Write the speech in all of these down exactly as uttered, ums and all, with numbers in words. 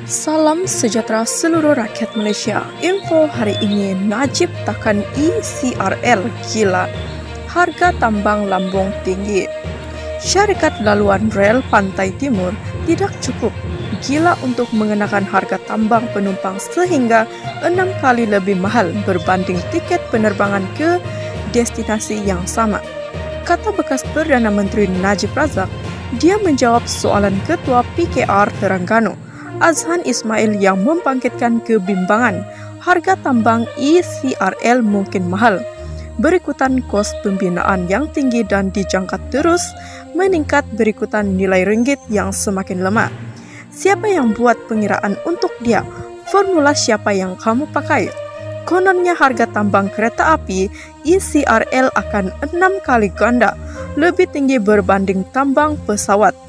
Salam sejahtera seluruh rakyat Malaysia. Info hari ini, Najib takkan E C R L gila. Harga tambang lambung tinggi. Syarikat laluan rel Pantai Timur tidak cukup gila untuk mengenakan harga tambang penumpang sehingga enam kali lebih mahal berbanding tiket penerbangan ke destinasi yang sama. Kata bekas Perdana Menteri Najib Razak, dia menjawab soalan Ketua P K R Terengganu Azhan Ismail yang membangkitkan kebimbangan harga tambang E C R L mungkin mahal. Berikutan kos pembinaan yang tinggi dan dijangka terus meningkat berikutan nilai ringgit yang semakin lemah. Siapa yang buat pengiraan untuk dia? Formula siapa yang kamu pakai? Kononnya harga tambang kereta api E C R L akan enam kali ganda lebih tinggi berbanding tambang pesawat.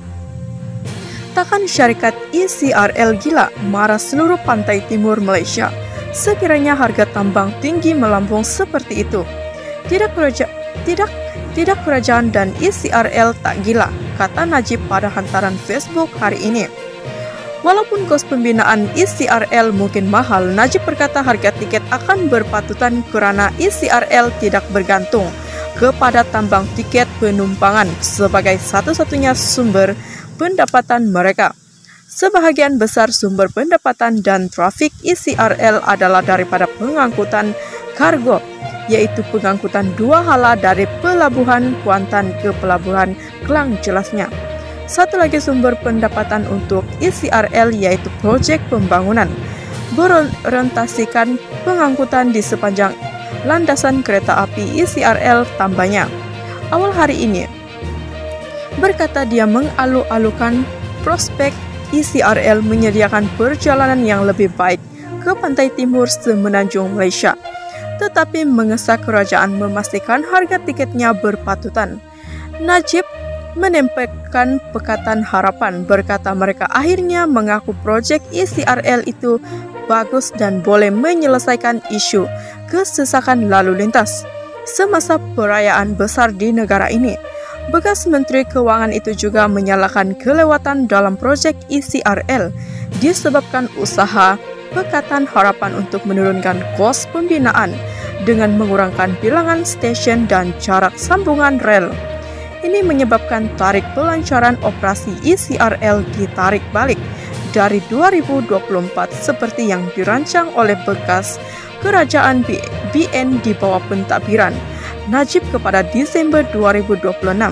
Takkan syarikat E C R L gila, marah seluruh pantai timur Malaysia sekiranya harga tambang tinggi melambung seperti itu. Tidak keraja, tidak tidak kerajaan dan E C R L tak gila, kata Najib pada hantaran Facebook hari ini. Walaupun kos pembinaan E C R L mungkin mahal, Najib berkata harga tiket akan berpatutan kerana E C R L tidak bergantung kepada tambang tiket penumpangan sebagai satu-satunya sumber pendapatan mereka. Sebahagian besar sumber pendapatan dan trafik E C R L adalah daripada pengangkutan kargo, yaitu pengangkutan dua hala dari pelabuhan Kuantan ke pelabuhan Klang jelasnya. Satu lagi sumber pendapatan untuk E C R L yaitu projek pembangunan berorientasikan pengangkutan di sepanjang landasan kereta api E C R L tambahnya. Awal hari ini, berkata dia mengalu-alukan prospek E C R L menyediakan perjalanan yang lebih baik ke pantai timur semenanjung Malaysia, tetapi mengesah kerajaan memastikan harga tiketnya berpatutan. Najib menempelkan pekatan harapan, berkata mereka akhirnya mengaku projek E C R L itu bagus dan boleh menyelesaikan isu kesesakan lalu lintas semasa perayaan besar di negara ini. Bekas Menteri Kewangan itu juga menyalahkan kelewatan dalam projek E C R L disebabkan usaha Pekatan Harapan untuk menurunkan kos pembinaan dengan mengurangkan bilangan stesen dan jarak sambungan rel. Ini menyebabkan tarikh pelancaran operasi E C R L ditarik balik dari dua ribu dua puluh empat seperti yang dirancang oleh bekas Kerajaan B N di bawah pentadbiran Najib kepada Desember dua ribu dua puluh enam.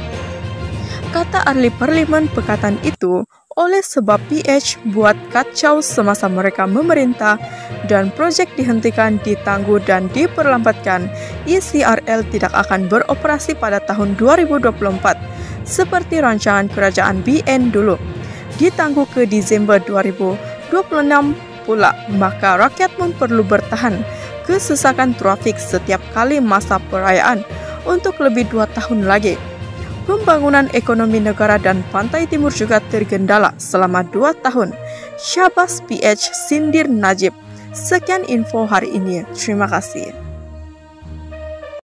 Kata ahli parlimen pekatan itu, oleh sebab P H buat kacau semasa mereka memerintah dan projek dihentikan, ditangguh dan diperlambatkan, E C R L tidak akan beroperasi pada tahun dua ribu dua puluh empat seperti rancangan kerajaan B N dulu. Ditangguh ke Desember dua ribu dua puluh enam pula, maka rakyat pun perlu bertahan kesesakan trafik setiap kali masa perayaan untuk lebih dua tahun lagi. Pembangunan ekonomi negara dan pantai timur juga tergendala selama dua tahun. Syabas P H sindir Najib. Sekian info hari ini. Terima kasih.